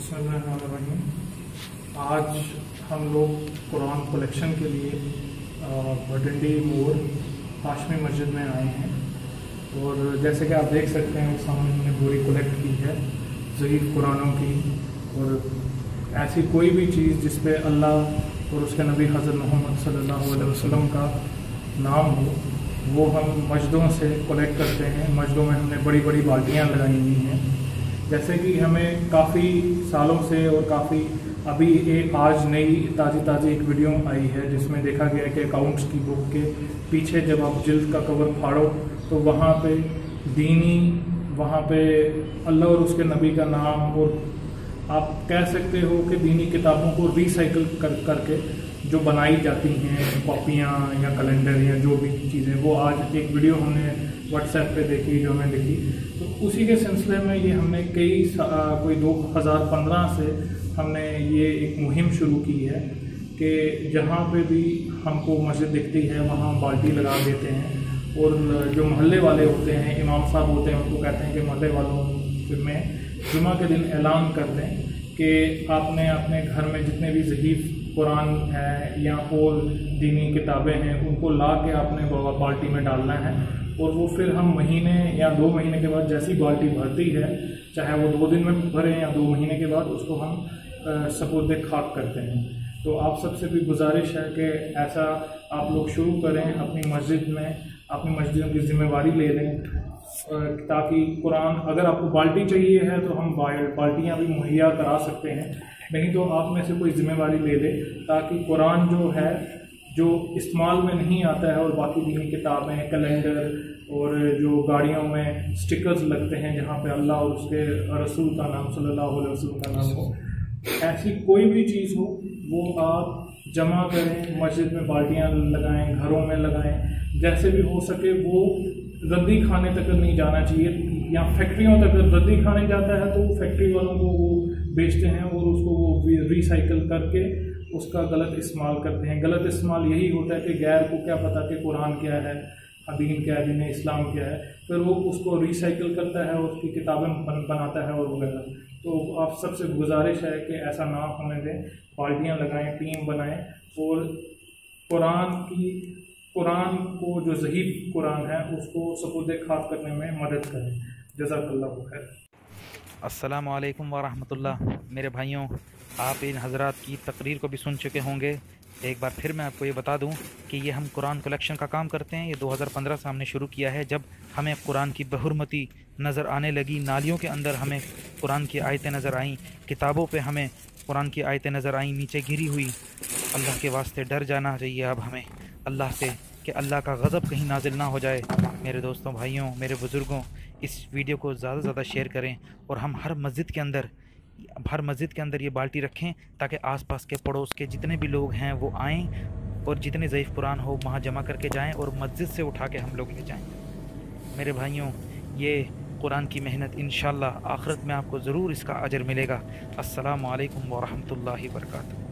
बिस्मिल्लाहिर्रहमानिर्रहीम। आज हम लोग कुरान कलेक्शन के लिए भटिंडी मोड़ हाशमी मस्जिद में आए हैं और जैसे कि आप देख सकते हैं सामने हमने बोरी कलेक्ट की है ज़ईफ़ कुरानों की। और ऐसी कोई भी चीज़ जिस पे अल्लाह और उसके नबी हज़रत मोहम्मद सल्लल्लाहु अलैहि वसल्लम का नाम हो वो हम मस्जिदों से कलेक्ट करते हैं। मस्जिदों में हमने बड़ी बड़ी बाल्टियाँ लगाई हुई हैं। जैसे कि हमें काफ़ी सालों से और काफ़ी अभी एक आज नई ताज़ी एक वीडियो आई है जिसमें देखा गया कि अकाउंट्स की बुक के पीछे जब आप जिल्द का कवर फाड़ो तो वहाँ पे दीनी, वहाँ पे अल्लाह और उसके नबी का नाम और आप कह सकते हो कि दीनी किताबों को रिसाइकिल करके जो बनाई जाती हैं कॉपियाँ या कैलेंडर या जो भी चीज़ें, वो आज एक वीडियो हमने व्हाट्सएप पे देखी जो हमें दिखी। तो उसी के सिलसिले में ये हमने कोई 2015 से हमने ये एक मुहिम शुरू की है कि जहाँ पे भी हमको मस्जिद दिखती है वहाँ बाल्टी लगा देते हैं और जो मोहल्ले वाले होते हैं, इमाम साहब होते हैं, उनको कहते हैं कि मोहल्ले वालों में जुमा के दिन ऐलान कर दें कि आपने अपने घर में जितने भी ज़ईफ़ कुरान है या और दीनी किताबें हैं उनको ला के आपने बाल्टी में डालना है। और वो फिर हम महीने या 2 महीने के बाद जैसी बाल्टी भरती है, चाहे वो 2 दिन में भरें या 2 महीने के बाद, उसको हम सपुर्द खाक करते हैं। तो आप सबसे भी गुजारिश है कि ऐसा आप लोग शुरू करें, अपनी मस्जिद में अपनी मस्जिदों की ज़िम्मेवारी ले लें ताकि कुरान, अगर आपको बाल्टी चाहिए है तो हम बाल्टियाँ भी मुहैया करा सकते हैं, नहीं तो आप में से कोई ज़िम्मेवारी ले ले ताकि कुरान जो है जो इस्तेमाल में नहीं आता है और बाकी दीनी किताबें, कैलेंडर और जो गाड़ियों में स्टिकर्स लगते हैं जहाँ पे अल्लाह और उसके रसूल का नाम सल्लल्लाहु अलैहि वसल्लम का नाम हो, ऐसी कोई भी चीज़ हो वो आप जमा करें, मस्जिद में बाल्टियाँ लगाएं, घरों में लगाएं, जैसे भी हो सके। वो रद्दी खाने तक नहीं जाना चाहिए या फैक्ट्रियों तक। रद्दी खाने जाता है तो फैक्ट्री वालों को वो बेचते हैं और उसको वो रिसाइकिल करके उसका गलत इस्तेमाल करते हैं। गलत इस्तेमाल यही होता है कि गैर को क्या पता कि कुरान क्या है, दीन क्या है, दीन इस्लाम क्या है, फिर वो उसको रिसाइकिल करता है और उसकी किताबें बनाता है और वगैरह। तो आप सबसे गुजारिश है कि ऐसा ना होने दें, बाल्टियाँ लगाएं, टीम बनाएं और कुरान को जो ज़ईफ़ कुरान है उसको सपुर्द खाक करने में मदद करें। जज़ाकल्लाहु खैर। अस्सलामु अलैकुम व रहमतुल्लाह। मेरे भाइयों, आप इन हज़रात की तकरीर को भी सुन चुके होंगे। एक बार फिर मैं आपको ये बता दूं कि ये हम कुरान कलेक्शन का काम करते हैं। ये 2015 से हमने शुरू किया है। जब हमें कुरान की बहुरमती नज़र आने लगी, नालियों के अंदर हमें कुरान की आयतें नज़र आईं, किताबों पे हमें कुरान की आयतें नज़र आईं नीचे गिरी हुई। अल्लाह के वास्ते डर जाना चाहिए अब हमें अल्लाह से कि अल्लाह का गज़ब कहीं नाजिल ना हो जाए। मेरे दोस्तों, भाइयों, मेरे बुज़ुर्गों, इस वीडियो को ज़्यादा से ज़्यादा शेयर करें और हम हर मस्जिद के अंदर ये बाल्टी रखें ताकि आसपास के पड़ोस के जितने भी लोग हैं वो आएं और जितने ज़ईफ़ कुरान हो वहाँ जमा करके जाएं और मस्जिद से उठा के हम लोग ले जाएं। मेरे भाइयों, ये कुरान की मेहनत इंशाअल्लाह आखिरत में आपको ज़रूर इसका अजर मिलेगा। अस्सलामु अलैकुम व रहमतुल्लाहि व बरकातहू।